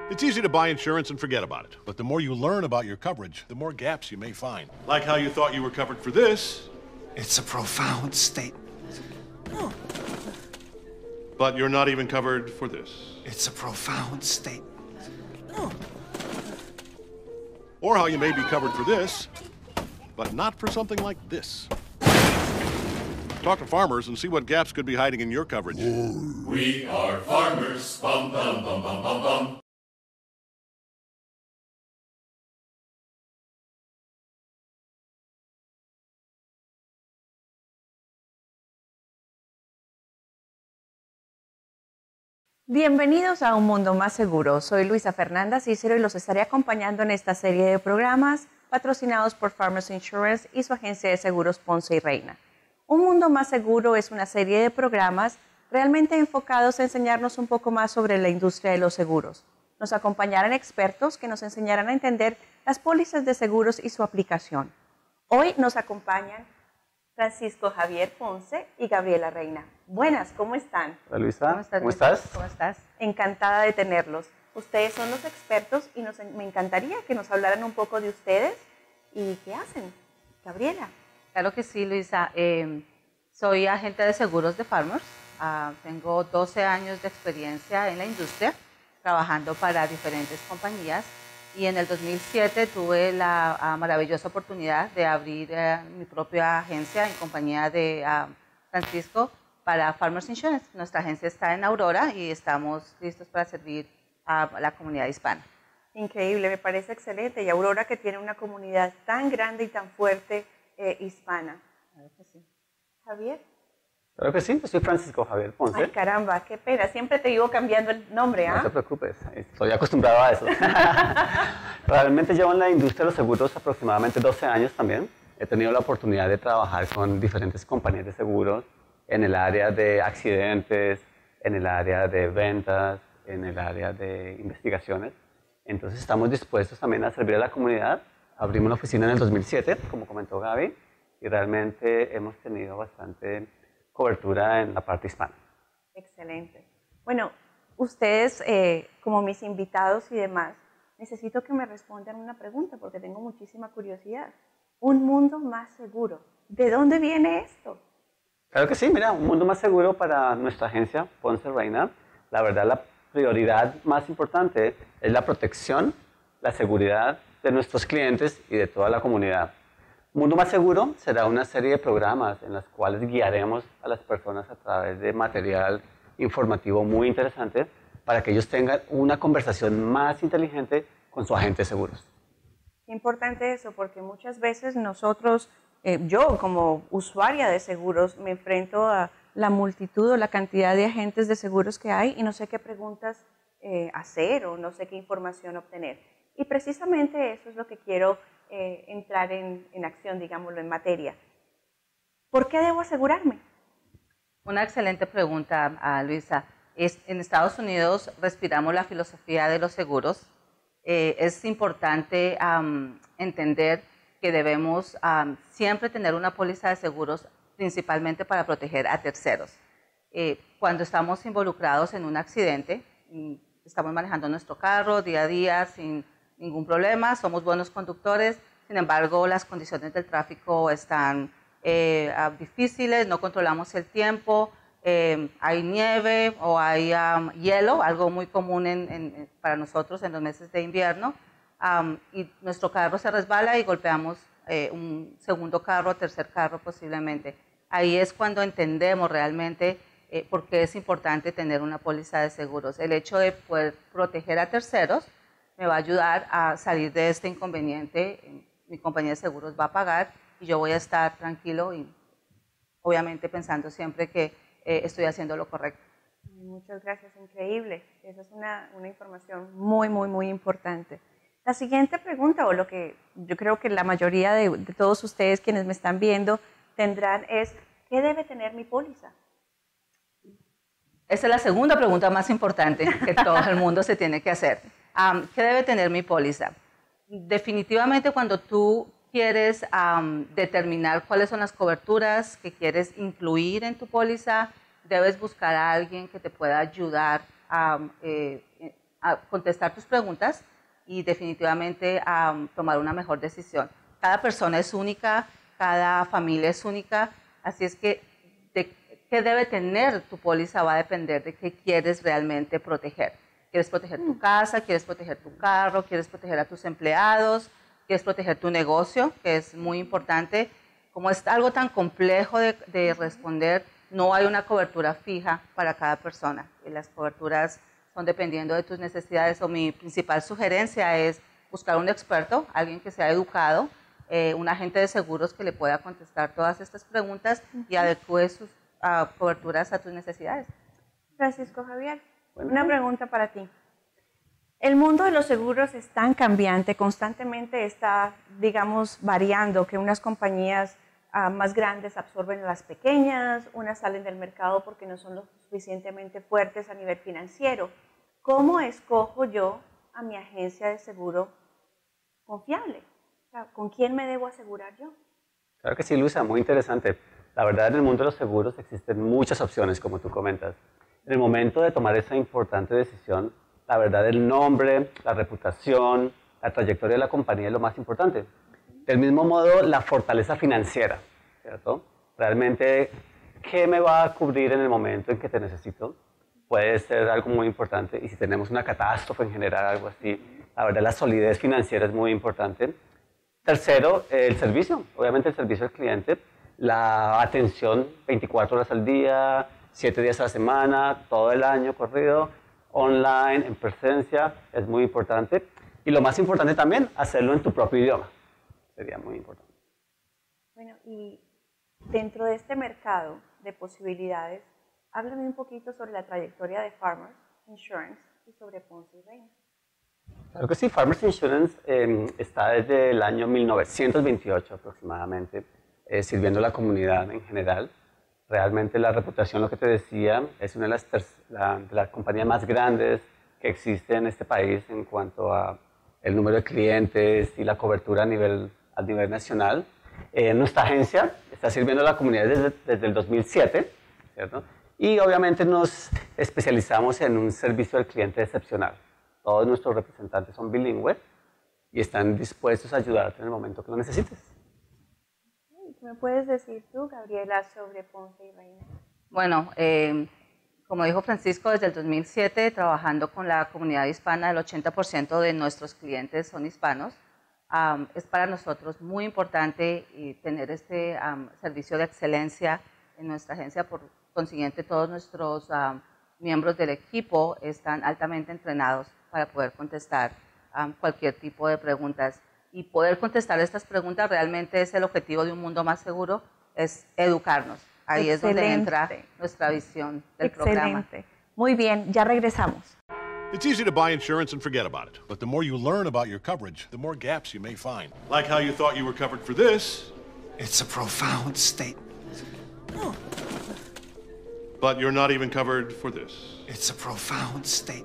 It's easy to buy insurance and forget about it. But the more you learn about your coverage, the more gaps you may find. Like how you thought you were covered for this, It's a profound statement. but you're not even covered for this. It's a profound statement. Or how you may be covered for this, but not for something like this. Talk to farmers and see what gaps could be hiding in your coverage. We are farmers. Bum, bum, bum, bum, bum, bum. Bienvenidos a Un Mundo Más Seguro. Soy Luisa Fernanda Cícero y los estaré acompañando en esta serie de programas patrocinados por Farmers Insurance y su agencia de seguros Ponce y Reina. Un Mundo Más Seguro es una serie de programas realmente enfocados a enseñarnos un poco más sobre la industria de los seguros. Nos acompañarán expertos que nos enseñarán a entender las pólizas de seguros y su aplicación. Hoy nos acompañan Francisco Javier Ponce y Gabriela Reina. Buenas, ¿cómo están? Hola Luisa, ¿cómo estás? ¿Cómo estás? Encantada de tenerlos. Ustedes son los expertos y me encantaría que nos hablaran un poco de ustedes y qué hacen. Gabriela. Claro que sí, Luisa. Soy agente de seguros de Farmers. Tengo 12 años de experiencia en la industria, trabajando para diferentes compañías. Y en el 2007 tuve la maravillosa oportunidad de abrir mi propia agencia en compañía de Francisco para Farmers Insurance. Nuestra agencia está en Aurora y estamos listos para servir a la comunidad hispana. Increíble, me parece excelente. Y Aurora, que tiene una comunidad tan grande y tan fuerte hispana. Claro que sí. Javier. Claro que sí, yo soy Francisco Javier Ponce. Ay, caramba, qué pena. Siempre te iba cambiando el nombre, ¿ah? No te preocupes, estoy acostumbrado a eso. Realmente llevo en la industria de los seguros aproximadamente 12 años también. He tenido la oportunidad de trabajar con diferentes compañías de seguros en el área de accidentes, en el área de ventas, en el área de investigaciones. Entonces estamos dispuestos también a servir a la comunidad. Abrimos la oficina en el 2007, como comentó Gaby, y realmente hemos tenido bastante cobertura en la parte hispana. Excelente. Bueno, ustedes, como mis invitados y demás, necesito que me respondan una pregunta porque tengo muchísima curiosidad. Un mundo más seguro. ¿De dónde viene esto? Claro que sí, mira, un mundo más seguro para nuestra agencia Ponce Reina. La verdad, la prioridad más importante es la protección, la seguridad de nuestros clientes y de toda la comunidad. Mundo Más Seguro será una serie de programas en los cuales guiaremos a las personas a través de material informativo muy interesante para que ellos tengan una conversación más inteligente con su agente de seguros. Importante eso, porque muchas veces nosotros, yo como usuaria de seguros, me enfrento a la multitud o la cantidad de agentes de seguros que hay y no sé qué preguntas hacer o no sé qué información obtener. Y precisamente eso es lo que quiero entrar en acción, digámoslo, en materia. ¿Por qué debo asegurarme? Una excelente pregunta, Luisa. En Estados Unidos respiramos la filosofía de los seguros. Es importante entender que debemos siempre tener una póliza de seguros, principalmente para proteger a terceros. Cuando estamos involucrados en un accidente, estamos manejando nuestro carro día a día sin ningún problema, somos buenos conductores, sin embargo las condiciones del tráfico están difíciles, no controlamos el tiempo, hay nieve o hay hielo, algo muy común para nosotros en los meses de invierno, y nuestro carro se resbala y golpeamos un segundo carro, tercer carro posiblemente. Ahí es cuando entendemos realmente por qué es importante tener una póliza de seguros. El hecho de poder proteger a terceros me va a ayudar a salir de este inconveniente. Mi compañía de seguros va a pagar y yo voy a estar tranquilo y obviamente pensando siempre que estoy haciendo lo correcto. Muchas gracias, increíble. Esa es una información muy, muy, muy importante. La siguiente pregunta, o lo que yo creo que la mayoría de todos ustedes quienes me están viendo tendrán es, ¿qué debe tener mi póliza? Esa es la segunda pregunta más importante que todo el mundo se tiene que hacer. ¿Qué debe tener mi póliza? Definitivamente cuando tú quieres determinar cuáles son las coberturas que quieres incluir en tu póliza, debes buscar a alguien que te pueda ayudar contestar tus preguntas y definitivamente tomar una mejor decisión. Cada persona es única, cada familia es única, así es que qué debe tener tu póliza va a depender de qué quieres realmente proteger. ¿Quieres proteger tu casa? ¿Quieres proteger tu carro? ¿Quieres proteger a tus empleados? ¿Quieres proteger tu negocio? Que es muy importante. Como es algo tan complejo de responder, no hay una cobertura fija para cada persona. Y las coberturas son dependiendo de tus necesidades. Mi principal sugerencia es buscar un experto, alguien que sea educado, un agente de seguros que le pueda contestar todas estas preguntas y adecue sus coberturas a tus necesidades. Francisco Javier, una pregunta para ti. El mundo de los seguros es tan cambiante, constantemente está, digamos, variando, que unas compañías más grandes absorben a las pequeñas, unas salen del mercado porque no son lo suficientemente fuertes a nivel financiero. ¿Cómo escojo yo a mi agencia de seguro confiable? O sea, ¿con quién me debo asegurar yo? Claro que sí, Luisa, muy interesante. La verdad, en el mundo de los seguros existen muchas opciones, como tú comentas. En el momento de tomar esa importante decisión, la verdad, el nombre, la reputación, la trayectoria de la compañía es lo más importante. Del mismo modo, la fortaleza financiera, ¿cierto? Realmente, ¿qué me va a cubrir en el momento en que te necesito? Puede ser algo muy importante. Y si tenemos una catástrofe en general, algo así, la verdad, la solidez financiera es muy importante. Tercero, el servicio. Obviamente, el servicio al cliente. La atención 24 horas al día, 7 días a la semana, todo el año corrido, online, en presencia, es muy importante. Y lo más importante también, hacerlo en tu propio idioma. Sería muy importante. Bueno, y dentro de este mercado de posibilidades, háblame un poquito sobre la trayectoria de Farmers Insurance y sobre Ponce y Reina. Claro que sí, Farmers Insurance está desde el año 1928 aproximadamente, sirviendo a la comunidad en general. Realmente la reputación, lo que te decía, es una de las compañías más grandes que existe en este país en cuanto a el número de clientes y la cobertura a nivel nacional. Nuestra agencia está sirviendo a la comunidad desde el 2007, ¿cierto? Y obviamente nos especializamos en un servicio al cliente excepcional. Todos nuestros representantes son bilingües y están dispuestos a ayudarte en el momento que lo necesites. ¿Qué me puedes decir tú, Gabriela, sobre Ponce y Reina? Bueno, como dijo Francisco, desde el 2007 trabajando con la comunidad hispana, el 80% de nuestros clientes son hispanos. Es para nosotros muy importante tener este servicio de excelencia en nuestra agencia. Por consiguiente, todos nuestros miembros del equipo están altamente entrenados para poder contestar cualquier tipo de preguntas. Y poder contestar estas preguntas realmente es el objetivo de un mundo más seguro, es educarnos. Ahí es donde entra nuestra visión del programa. Muy bien, ya regresamos. It's easy to buy insurance and forget about it. But the more you learn about your coverage, the more gaps you may find. Like how you thought you were covered for this, It's a profound statement. but you're not even covered for this. It's a profound statement.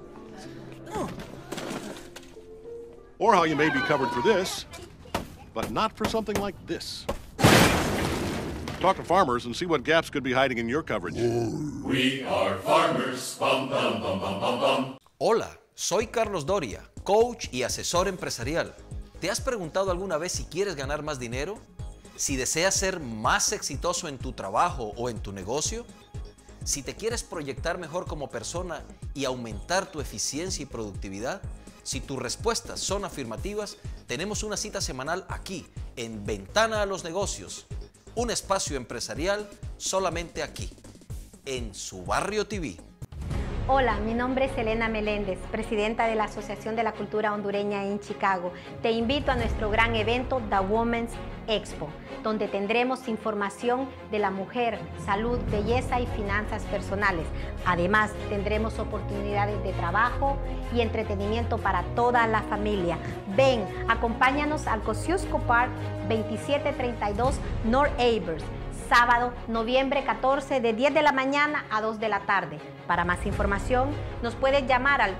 Or how you may be covered for this, but not for something like this. Talk to farmers and see what gaps could be hiding in your coverage. We are farmers. Bum, bum, bum, bum, bum, bum. Hola, soy Carlos Doria, coach y asesor empresarial. ¿Te has preguntado alguna vez si quieres ganar más dinero? ¿Si deseas ser más exitoso en tu trabajo o en tu negocio? ¿Si te quieres proyectar mejor como persona y aumentar tu eficiencia y productividad? Si tus respuestas son afirmativas, tenemos una cita semanal aquí, en Ventana a los Negocios. Un espacio empresarial solamente aquí, en Su Barrio TV. Hola, mi nombre es Elena Meléndez, presidenta de la Asociación de la Cultura Hondureña en Chicago. Te invito a nuestro gran evento, The Women's Expo, donde tendremos información de la mujer, salud, belleza y finanzas personales. Además, tendremos oportunidades de trabajo y entretenimiento para toda la familia. Ven, acompáñanos al Kosciuszko Park 2732 North Avers. Sábado, noviembre 14, de 10 de la mañana a 2 de la tarde. Para más información, nos puedes llamar al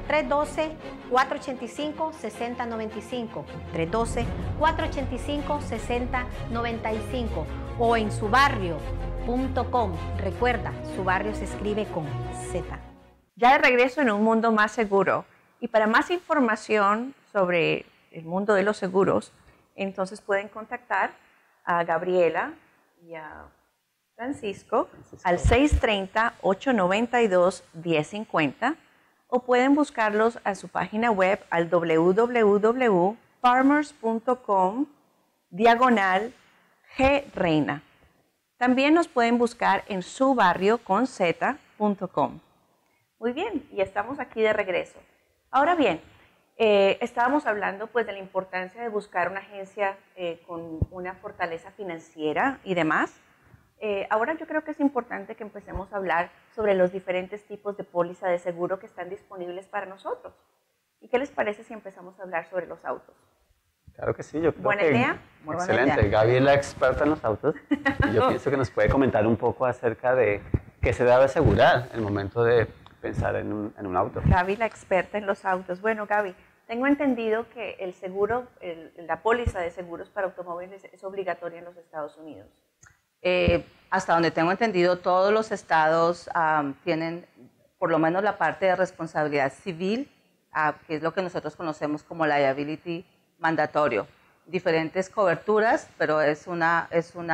312-485-6095, 312-485-6095 o en subarrio.com. Recuerda, su barrio se escribe con Z. Ya de regreso en un mundo más seguro. Y para más información sobre el mundo de los seguros, entonces pueden contactar a Gabriela y a Francisco al 630-892-1050 o pueden buscarlos a su página web al www.farmers.com/G-Reina. También nos pueden buscar en subarriocon.z.com. Muy bien, y estamos aquí de regreso. Ahora bien, estábamos hablando pues de la importancia de buscar una agencia con una fortaleza financiera y demás. Ahora yo creo que es importante que empecemos a hablar sobre los diferentes tipos de póliza de seguro que están disponibles para nosotros. ¿Y qué les parece si empezamos a hablar sobre los autos? Claro que sí, yo creo ¿Buena que idea? Excelente. Gaby es la experta en los autos y yo pienso que nos puede comentar un poco acerca de qué se debe asegurar en el momento de pensar en un auto. Gaby, la experta en los autos. Bueno, Gaby, tengo entendido que el seguro, la póliza de seguros para automóviles es obligatoria en los Estados Unidos. Hasta donde tengo entendido, todos los estados tienen por lo menos la parte de responsabilidad civil, que es lo que nosotros conocemos como liability mandatorio. Diferentes coberturas, pero es una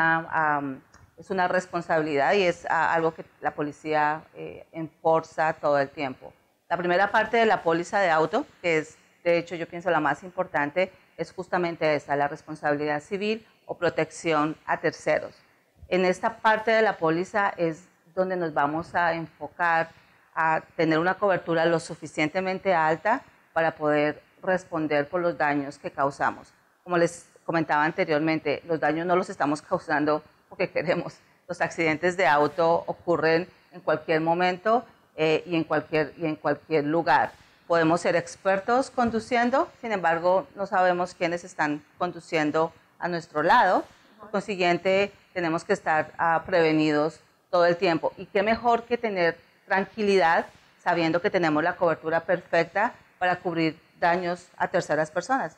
responsabilidad y es algo que la policía enforza todo el tiempo. La primera parte de la póliza de auto, que es de hecho yo pienso la más importante, es justamente esta, la responsabilidad civil o protección a terceros. En esta parte de la póliza es donde nos vamos a enfocar a tener una cobertura lo suficientemente alta para poder responder por los daños que causamos. Como les comentaba anteriormente, los daños no los estamos causando porque queremos. Los accidentes de auto ocurren en cualquier momento y en cualquier lugar. Podemos ser expertos conduciendo, sin embargo, no sabemos quiénes están conduciendo a nuestro lado. Por consiguiente, tenemos que estar prevenidos todo el tiempo. Y qué mejor que tener tranquilidad sabiendo que tenemos la cobertura perfecta para cubrir daños a terceras personas.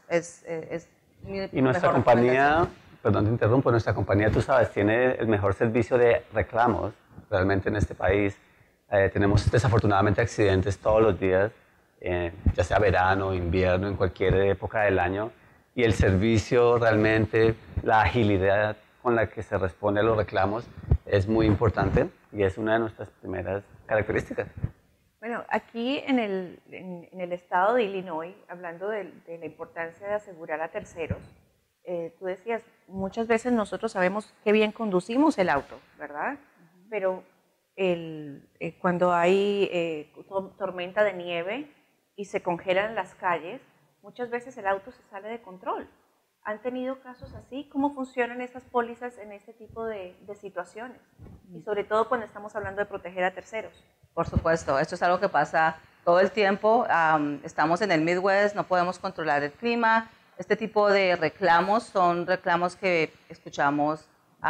Y nuestra compañía, perdón te interrumpo, nuestra compañía, tú sabes, tiene el mejor servicio de reclamos realmente en este país. Tenemos desafortunadamente accidentes todos los días, ya sea verano, invierno, en cualquier época del año. Y el servicio realmente, la agilidad con la que se responde a los reclamos es muy importante y es una de nuestras primeras características. Bueno, aquí en el estado de Illinois, hablando de la importancia de asegurar a terceros, tú decías, muchas veces nosotros sabemos qué bien conducimos el auto, ¿verdad? Pero cuando hay tormenta de nieve y se congelan las calles, muchas veces el auto se sale de control. ¿Han tenido casos así? ¿Cómo funcionan estas pólizas en este tipo de situaciones? Y sobre todo cuando estamos hablando de proteger a terceros. Por supuesto, esto es algo que pasa todo el tiempo. Estamos en el Midwest, no podemos controlar el clima. Este tipo de reclamos son reclamos que escuchamos,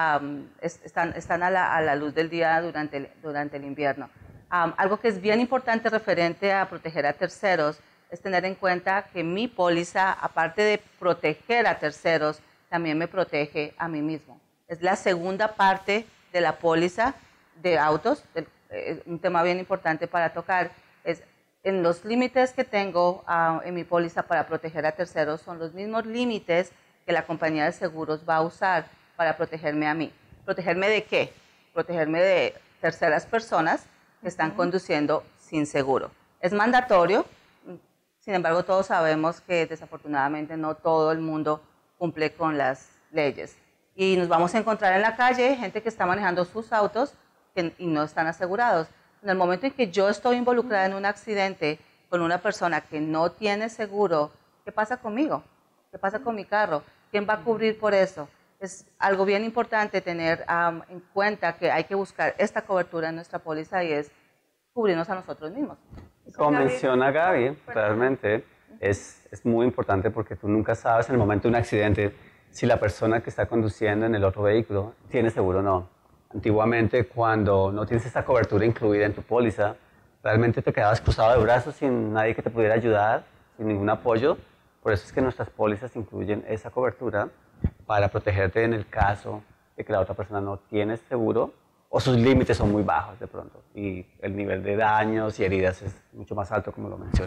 están a la luz del día durante el invierno. Algo que es bien importante referente a proteger a terceros es tener en cuenta que mi póliza, aparte de proteger a terceros, también me protege a mí mismo. Es la segunda parte de la póliza de autos. Un tema bien importante para tocar es en los límites que tengo en mi póliza para proteger a terceros son los mismos límites que la compañía de seguros va a usar para protegerme a mí. ¿Protegerme de qué? Protegerme de terceras personas que están conduciendo sin seguro. Es mandatorio, sin embargo todos sabemos que desafortunadamente no todo el mundo cumple con las leyes. Y nos vamos a encontrar en la calle gente que está manejando sus autos y no están asegurados. En el momento en que yo estoy involucrada en un accidente con una persona que no tiene seguro, ¿qué pasa conmigo? ¿Qué pasa con mi carro? ¿Quién va a cubrir por eso? Es algo bien importante tener en cuenta que hay que buscar esta cobertura en nuestra póliza y es cubrirnos a nosotros mismos. Como menciona Gaby, realmente es muy importante porque tú nunca sabes en el momento de un accidente si la persona que está conduciendo en el otro vehículo tiene seguro o no. Antiguamente, cuando no tienes esta cobertura incluida en tu póliza, realmente te quedabas cruzado de brazos sin nadie que te pudiera ayudar, sin ningún apoyo. Por eso es que nuestras pólizas incluyen esa cobertura para protegerte en el caso de que la otra persona no tiene seguro o sus límites son muy bajos de pronto y el nivel de daños y heridas es mucho más alto, como lo menciona Gaby.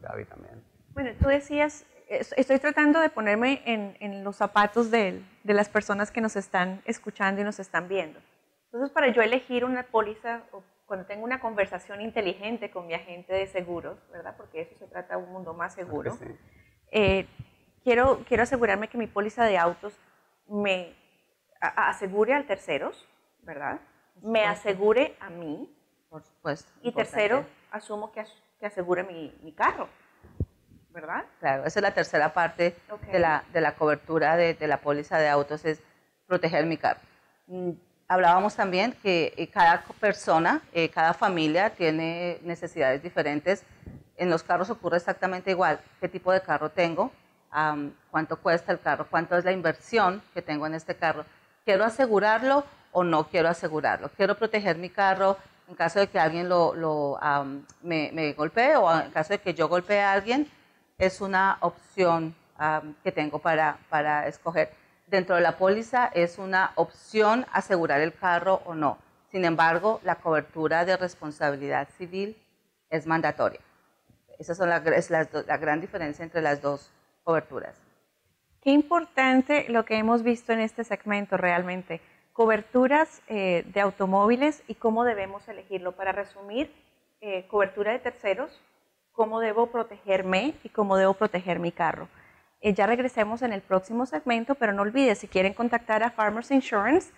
Gaby también. Bueno, tú decías, estoy tratando de ponerme en los zapatos de las personas que nos están escuchando y nos están viendo. Entonces, para yo elegir una póliza, o cuando tengo una conversación inteligente con mi agente de seguros, ¿verdad? Porque eso se trata de un mundo más seguro. Sí. Quiero asegurarme que mi póliza de autos me asegure al terceros, ¿verdad? Me asegure a mí. Por supuesto. Y tercero, asumo que asegure mi carro, ¿verdad? Claro, esa es la tercera parte de la cobertura de la póliza de autos, es proteger mi carro. Hablábamos también que cada persona, cada familia tiene necesidades diferentes. En los carros ocurre exactamente igual. ¿Qué tipo de carro tengo? ¿Cuánto cuesta el carro? ¿Cuánto es la inversión que tengo en este carro? ¿Quiero asegurarlo o no quiero asegurarlo? ¿Quiero proteger mi carro en caso de que alguien me golpee, o en caso de que yo golpee a alguien? Es una opción que tengo para escoger. Dentro de la póliza es una opción asegurar el carro o no. Sin embargo, la cobertura de responsabilidad civil es mandatoria. Esa es la gran diferencia entre las dos coberturas. Qué importante lo que hemos visto en este segmento realmente. Coberturas de automóviles y cómo debemos elegirlo. Para resumir, cobertura de terceros, cómo debo protegerme y cómo debo proteger mi carro. Ya regresemos en el próximo segmento, pero no olvides, si quieren contactar a Farmers Insurance,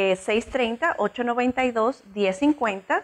630-892-1050,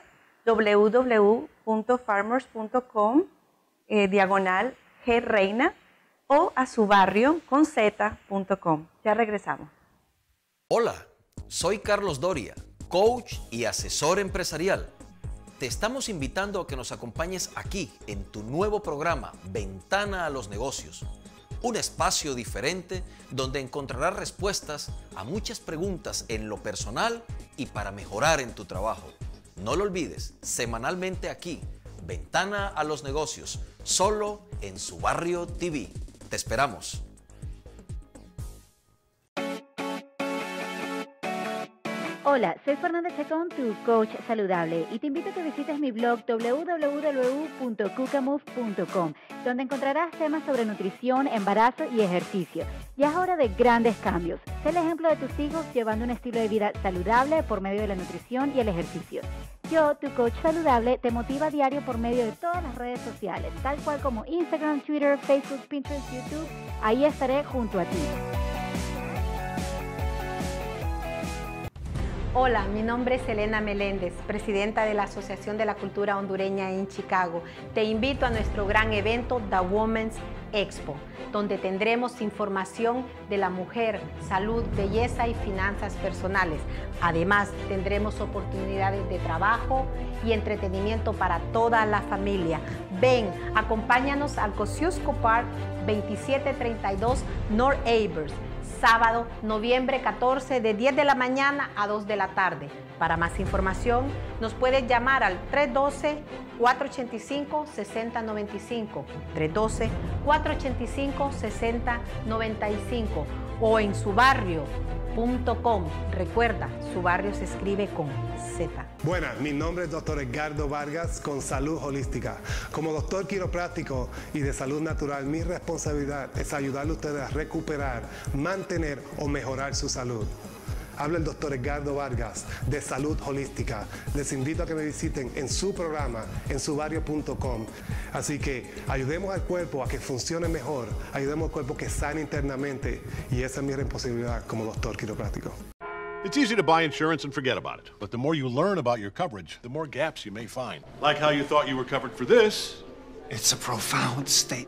www.farmers.com, /G-Reina, o a su barrio con z.com. Ya regresamos. Hola, soy Carlos Doria, coach y asesor empresarial. Te estamos invitando a que nos acompañes aquí en tu nuevo programa Ventana a los Negocios. Un espacio diferente donde encontrarás respuestas a muchas preguntas en lo personal y para mejorar en tu trabajo. No lo olvides, semanalmente aquí, Ventana a los Negocios, solo en Su Barrio TV. Te esperamos. Hola, soy Fernanda Chacón, tu coach saludable, y te invito a que visites mi blog www.cucamove.com, donde encontrarás temas sobre nutrición, embarazo y ejercicio. Ya es hora de grandes cambios. Sé el ejemplo de tus hijos llevando un estilo de vida saludable por medio de la nutrición y el ejercicio. Yo, tu coach saludable, te motiva a diario por medio de todas las redes sociales, tal cual como Instagram, Twitter, Facebook, Pinterest, YouTube. Ahí estaré junto a ti. Hola, mi nombre es Selena Meléndez, presidenta de la Asociación de la Cultura Hondureña en Chicago. Te invito a nuestro gran evento, The Women's Expo, donde tendremos información de la mujer, salud, belleza y finanzas personales. Además, tendremos oportunidades de trabajo y entretenimiento para toda la familia. Ven, acompáñanos al Kosciuszko Park 2732 North Avers. Sábado, noviembre 14, de 10 de la mañana a 2 de la tarde. Para más información, nos puedes llamar al 312-485-6095, 312-485-6095 o en subarrio.com. Recuerda, su barrio se escribe con Z. Buenas, mi nombre es Dr. Edgardo Vargas con Salud Holística. Como doctor quiropráctico y de salud natural, mi responsabilidad es ayudarle a ustedes a recuperar, mantener o mejorar su salud. Habla el doctor Edgardo Vargas de Salud Holística. Les invito a que me visiten en su programa, en subarrio.com. Así que ayudemos al cuerpo a que funcione mejor, ayudemos al cuerpo que sane internamente, y esa es mi responsabilidad como doctor quiropráctico. It's easy to buy insurance and forget about it. But the more you learn about your coverage, the more gaps you may find. Like how you thought you were covered for this, It's a profound statement.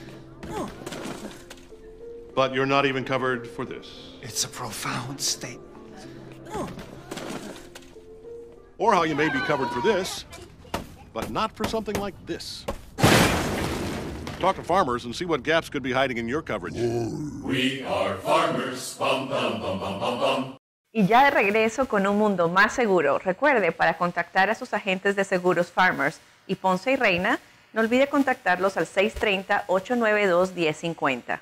but you're not even covered for this. It's a profound statement. Or how you may be covered for this, but not for something like this. Talk to farmers and see what gaps could be hiding in your coverage. We are farmers. Bum, bum, bum, bum, bum, bum. Y ya de regreso con un mundo más seguro. Recuerde, para contactar a sus agentes de seguros Farmers y Ponce y Reina, no olvide contactarlos al 630-892-1050.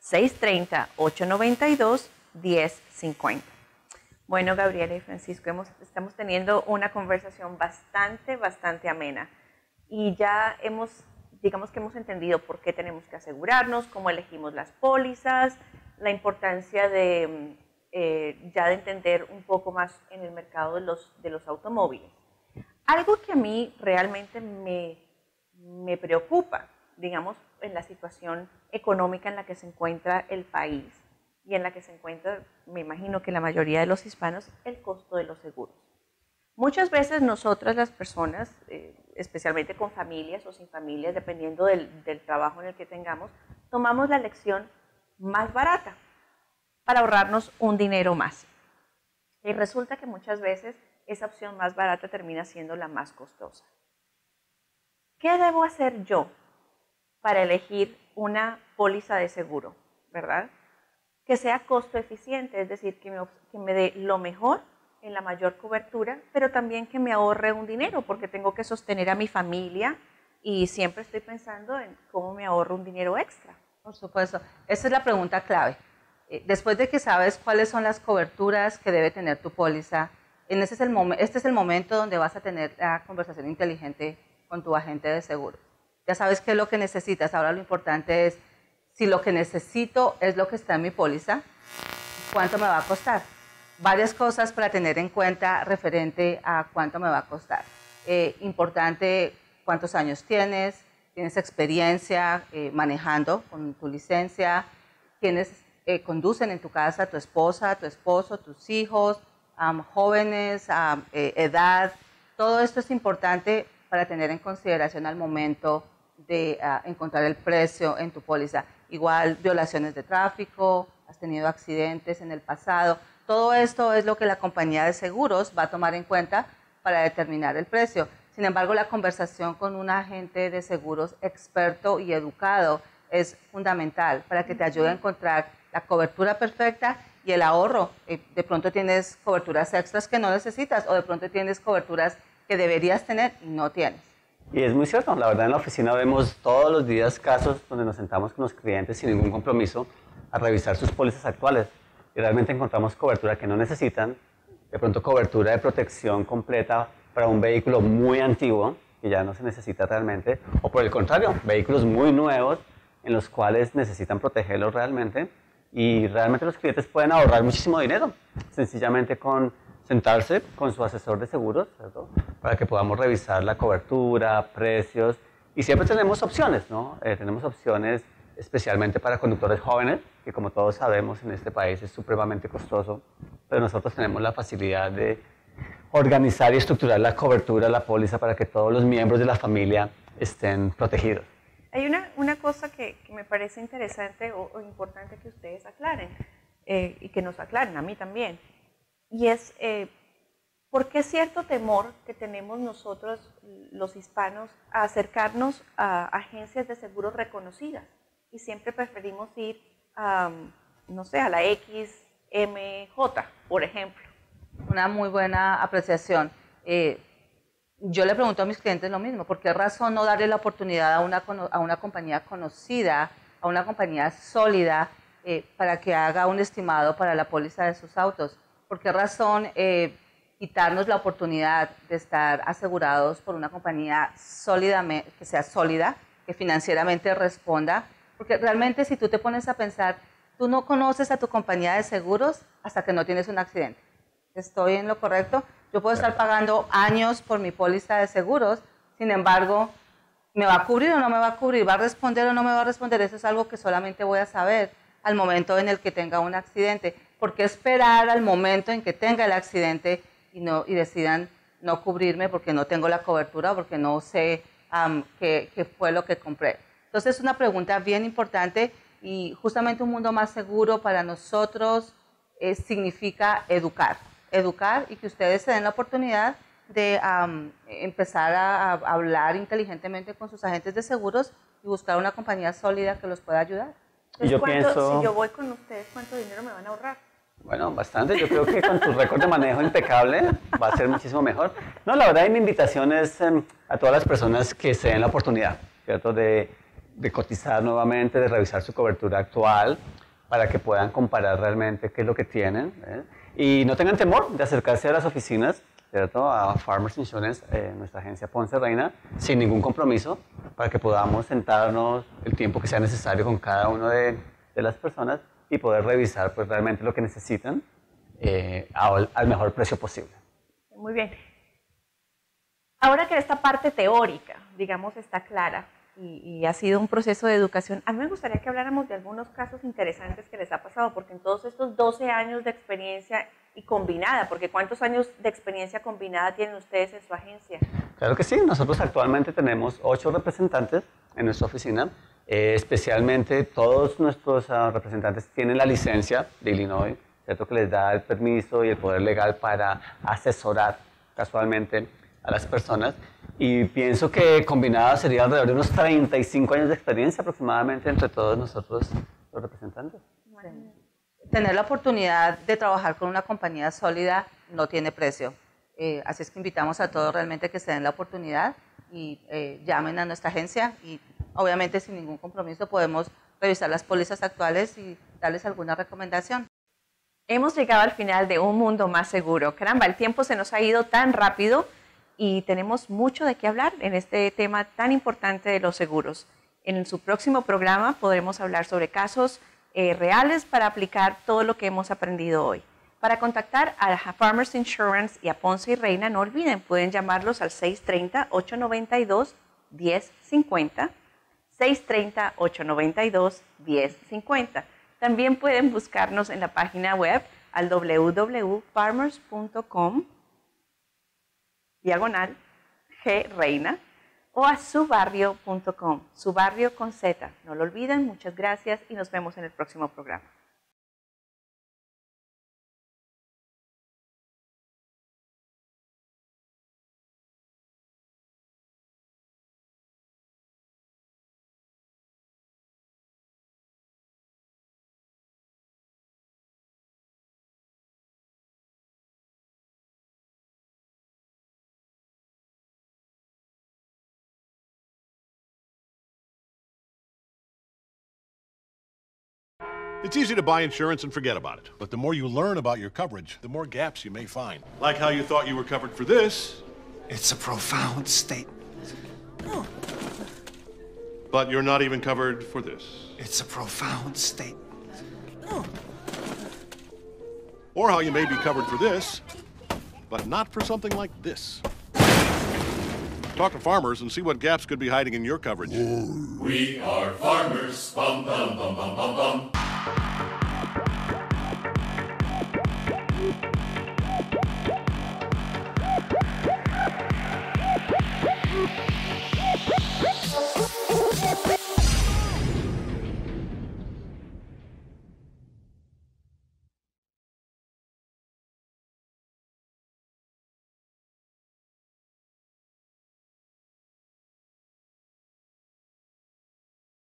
630-892-1050. Bueno, Gabriela y Francisco, estamos teniendo una conversación bastante amena. Y ya hemos digamos que hemos entendido por qué tenemos que asegurarnos, cómo elegimos las pólizas, la importancia de ya de entender un poco más en el mercado de los automóviles. Algo que a mí realmente me preocupa, digamos, en la situación económica en la que se encuentra el país y en la que se encuentra, me imagino que la mayoría de los hispanos, el costo de los seguros. Muchas veces nosotras las personas, especialmente con familias o sin familias, dependiendo del trabajo en el que tengamos, tomamos la elección más barata para ahorrarnos un dinero más. Y resulta que muchas veces esa opción más barata termina siendo la más costosa. ¿Qué debo hacer yo para elegir una póliza de seguro, verdad? Que sea costo eficiente, es decir, que me dé lo mejor en la mayor cobertura, pero también que me ahorre un dinero, porque tengo que sostener a mi familia y siempre estoy pensando en cómo me ahorro un dinero extra. Por supuesto, esa es la pregunta clave. Después de que sabes cuáles son las coberturas que debe tener tu póliza, este es el momento donde vas a tener la conversación inteligente con tu agente de seguro. Ya sabes qué es lo que necesitas. Ahora lo importante es si lo que necesito es lo que está en mi póliza, ¿cuánto me va a costar? Varias cosas para tener en cuenta referente a cuánto me va a costar. Importante, cuántos años tienes experiencia manejando con tu licencia, quiénes conducen en tu casa, tu esposa, tu esposo, tus hijos, jóvenes, edad. Todo esto es importante para tener en consideración al momento de encontrar el precio en tu póliza. Igual violaciones de tráfico, has tenido accidentes en el pasado. Todo esto es lo que la compañía de seguros va a tomar en cuenta para determinar el precio. Sin embargo, la conversación con un agente de seguros experto y educado es fundamental para que te ayude a encontrar la cobertura perfecta y el ahorro. De pronto tienes coberturas extras que no necesitas o de pronto tienes coberturas que deberías tener y no tienes. Y es muy cierto, la verdad en la oficina vemos todos los días casos donde nos sentamos con los clientes sin ningún compromiso a revisar sus pólizas actuales y realmente encontramos cobertura que no necesitan, de pronto cobertura de protección completa para un vehículo muy antiguo que ya no se necesita realmente, o por el contrario, vehículos muy nuevos en los cuales necesitan protegerlos realmente y realmente los clientes pueden ahorrar muchísimo dinero, sencillamente con sentarse con su asesor de seguros, ¿cierto? Para que podamos revisar la cobertura, precios y siempre tenemos opciones, ¿no? Tenemos opciones especialmente para conductores jóvenes, que como todos sabemos en este país es supremamente costoso, pero nosotros tenemos la facilidad de organizar y estructurar la cobertura, la póliza para que todos los miembros de la familia estén protegidos. Hay una cosa que me parece interesante o importante que ustedes aclaren y que nos aclaren, a mí también, y es ¿por qué cierto temor que tenemos nosotros los hispanos a acercarnos a agencias de seguros reconocidas y siempre preferimos ir a, no sé, a la XMJ, por ejemplo? Una muy buena apreciación. Yo le pregunto a mis clientes lo mismo, ¿por qué razón no darle la oportunidad a una compañía conocida, a una compañía sólida, para que haga un estimado para la póliza de sus autos? ¿Por qué razón quitarnos la oportunidad de estar asegurados por una compañía sólida, que sea sólida, que financieramente responda? Porque realmente si tú te pones a pensar, tú no conoces a tu compañía de seguros hasta que no tienes un accidente. ¿Estoy en lo correcto? Yo puedo estar pagando años por mi póliza de seguros, sin embargo, ¿me va a cubrir o no me va a cubrir? ¿Va a responder o no me va a responder? Eso es algo que solamente voy a saber al momento en el que tenga un accidente. ¿Por qué esperar al momento en que tenga el accidente y decidan no cubrirme porque no tengo la cobertura o porque no sé qué fue lo que compré? Entonces es una pregunta bien importante y justamente un mundo más seguro para nosotros significa educar y que ustedes se den la oportunidad de empezar a hablar inteligentemente con sus agentes de seguros y buscar una compañía sólida que los pueda ayudar. Entonces, si yo voy con ustedes, ¿cuánto dinero me van a ahorrar? Bueno, bastante. Yo creo que con tu récord de manejo impecable va a ser muchísimo mejor. No, la verdad, mi invitación es a todas las personas que se den la oportunidad, ¿cierto? De cotizar nuevamente, de revisar su cobertura actual para que puedan comparar realmente qué es lo que tienen, ¿eh? Y no tengan temor de acercarse a las oficinas, ¿cierto? A Farmers Insurance, nuestra agencia Ponce Reina, sin ningún compromiso, para que podamos sentarnos el tiempo que sea necesario con cada una de las personas y poder revisar pues, realmente lo que necesitan al mejor precio posible. Muy bien. Ahora que esta parte teórica, digamos, está clara y ha sido un proceso de educación, a mí me gustaría que habláramos de algunos casos interesantes que les ha pasado, porque en todos estos 12 años de experiencia y combinada, porque ¿cuántos años de experiencia combinada tienen ustedes en su agencia? Claro que sí, nosotros actualmente tenemos 8 representantes en nuestra oficina, especialmente todos nuestros representantes tienen la licencia de Illinois, ¿cierto? Que les da el permiso y el poder legal para asesorar casualmente a las personas, y pienso que combinada sería alrededor de unos 35 años de experiencia aproximadamente entre todos nosotros los representantes. Tener la oportunidad de trabajar con una compañía sólida no tiene precio. Así es que invitamos a todos realmente que se den la oportunidad y llamen a nuestra agencia y obviamente sin ningún compromiso podemos revisar las pólizas actuales y darles alguna recomendación. Hemos llegado al final de Un Mundo Más Seguro. Caramba, el tiempo se nos ha ido tan rápido y tenemos mucho de qué hablar en este tema tan importante de los seguros. En su próximo programa podremos hablar sobre casos reales para aplicar todo lo que hemos aprendido hoy. Para contactar a Farmers Insurance y a Ponce y Reina, no olviden, pueden llamarlos al 630-892-1050, 630-892-1050. También pueden buscarnos en la página web al www.farmers.com/G-Reina o a subarrio.com, su barrio con Z. No lo olviden, muchas gracias y nos vemos en el próximo programa. It's easy to buy insurance and forget about it. But the more you learn about your coverage, the more gaps you may find. Like how you thought you were covered for this, It's a profound statement. but you're not even covered for this. It's a profound statement. Or how you may be covered for this, but not for something like this. Talk to farmers and see what gaps could be hiding in your coverage. We are farmers. Bum, bum, bum, bum, bum, bum.